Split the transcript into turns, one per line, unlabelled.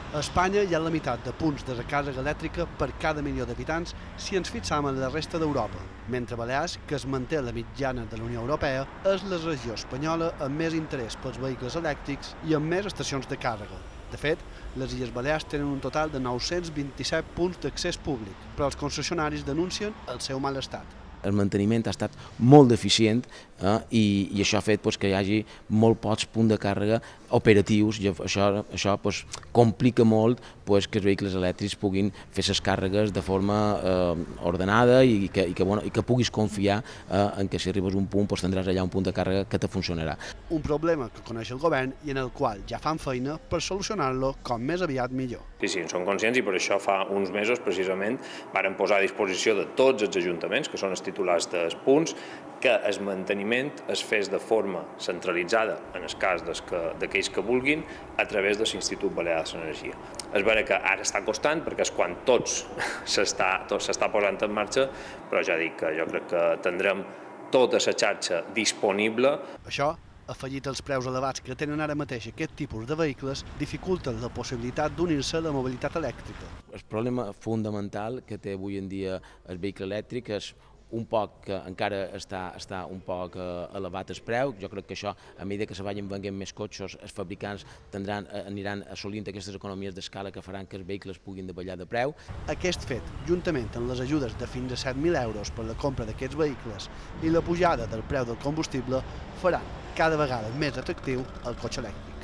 A Espanya hi ha la meitat de punts de recàrrega elèctrica per cada milió d'habitants si ens fixam en la resta d'Europa, mentre Balears, que es manté la mitjana de la Unió Europea, és la regió espanyola amb més interès pels vehicles elèctrics i amb més estacions de càrrega. De fet, les Illes Balears tenen un total de 927 punts d'accés públic, però els concessionaris denuncien el seu mal estat.
El manteniment ha estat molt deficient i això ha fet que hi hagi molt pocs punts de càrrega operatius i això complica molt que els vehicles elèctrics puguin fer les càrregues de forma ordenada i que puguis confiar en que si arribes a un punt tindràs allà un punt de càrrega que te funcionarà.
Un problema que coneix el govern i en el qual ja fan feina per solucionar-lo com més aviat millor.
Sí, en són conscients i per això fa uns mesos precisament varen posar a disposició de tots els ajuntaments, que són els titulars dels punts, que el manteniment es fes de forma centralitzada, en el cas d'aquells que vulguin, a través de l'Institut Balear de l'Energia. És vera que ara està costant, perquè és quan tot s'està posant en marxa, però ja dic que jo crec que tindrem tota la xarxa disponible.
Això, afegit als preus elevats que tenen ara mateix aquest tipus de vehicles, dificulten la possibilitat d'unir-se a la mobilitat elèctrica.
El problema fonamental que té avui en dia el vehicle elèctric és un poc que encara està un poc elevat el preu. Jo crec que això, a mesura que se vagin venent més cotxes, els fabricants aniran assolint aquestes economies d'escala que faran que els vehicles puguin davallar de preu.
Aquest fet, juntament amb les ajudes de fins a 7.000 euros per la compra d'aquests vehicles i la pujada del preu del combustible, faran cada vegada més atractiu el cotxe elèctric.